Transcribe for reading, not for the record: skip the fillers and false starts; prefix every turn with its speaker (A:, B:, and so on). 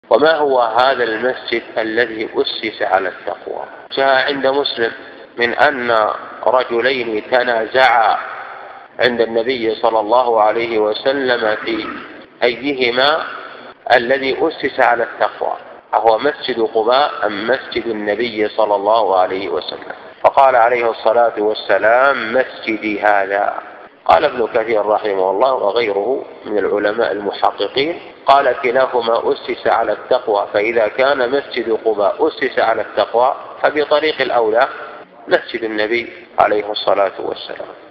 A: وما هو هذا المسجد الذي أسس على التقوى؟ جاء عند مسلم من أن رجلين تنازعا عند النبي صلى الله عليه وسلم في أيهما الذي أسس على التقوى، أهو مسجد قباء أم مسجد النبي صلى الله عليه وسلم؟ فقال عليه الصلاة والسلام: مسجدي هذا. قال ابن كثير رحمه الله وغيره من العلماء المحققين: قال: كلاهما أسس على التقوى، فإذا كان مسجد قباء أسس على التقوى فبطريق الأولى مسجد النبي عليه الصلاة والسلام.